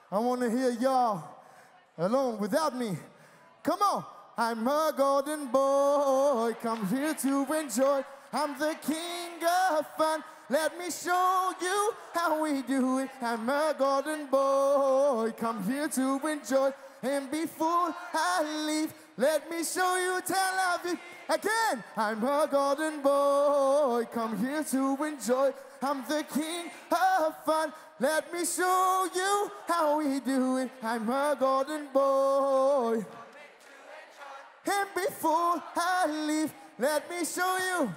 I want to hear y'all alone without me. Come on. I'm a golden boy, come here to enjoy. I'm the king of fun. Let me show you how we do it. I'm a golden boy, come here to enjoy. And before I leave, let me show you Tel Aviv again. I'm a golden boy, come here to enjoy. I'm the king of fun. Let me show you how we do it. I'm a golden boy. And before I leave, let me show you.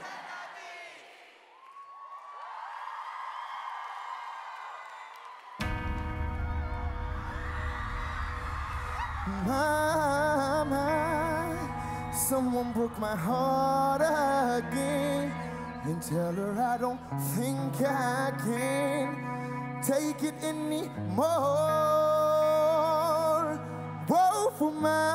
Someone broke my heart again. And tell her I don't think I can take it anymore. Whoa, for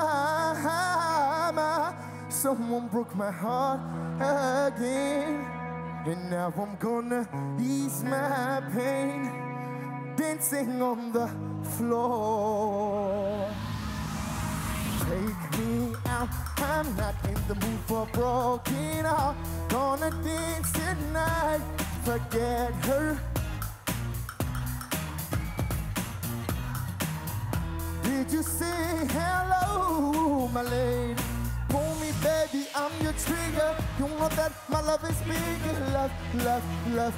someone broke my heart again. And now I'm gonna ease my pain, dancing on the floor. Take me out, I'm not in the mood for broken heart. Gonna dance tonight, forget her. Did you say hello, my lady? Pull me, baby, I'm your trigger. You know that my love is bigger. Love, love, love.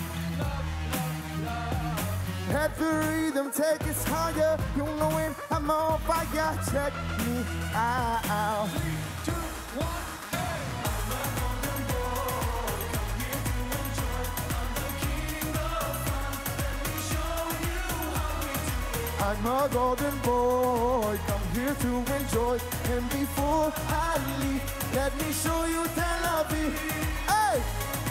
Let the rhythm take us higher. You know when I'm on fire, check me out. 3, 2, 1, hey! I'm a golden boy, come here to enjoy. I'm the king of fun. Let me show you how we do it. I'm a golden boy, come here to enjoy. And before I leave, let me show you Tel Aviv. Hey!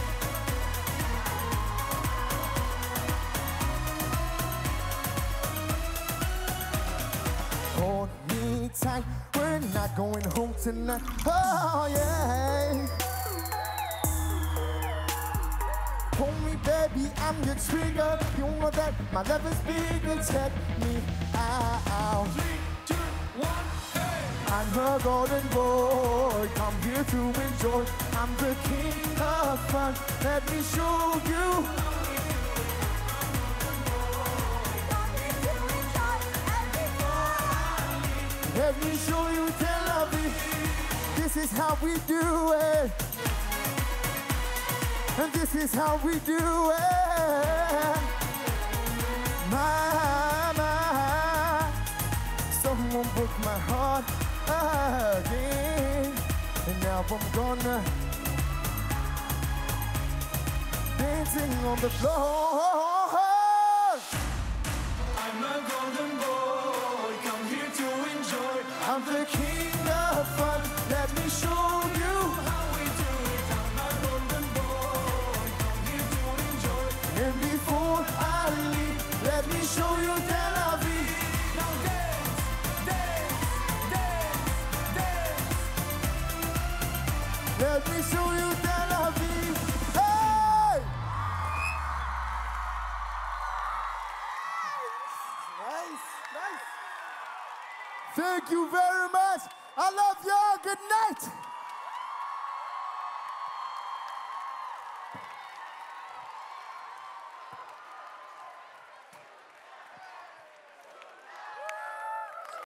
Hold me tight, we're not going home tonight. Oh yeah. Hold me, baby, I'm your trigger. You know that my love is bigger. Check me out. 3, 2, 1, hey! I'm a golden boy, come here to enjoy. I'm the king of fun. Let me show you. Let me show you Tel Aviv. This is how we do it. And this is how we do it. Someone broke my heart again. And now I'm gonna dancing on the floor. I'm a golden boy, come here to enjoy. I'm the king of fun. Let me show you how we do it. I'm a golden boy, come here to enjoy. And before I leave, let me show you Tel Aviv. Now dance, dance, dance, dance. Let me show you Tel Aviv. Hey! Nice, nice. Thank you very much. I love y'all. Good night.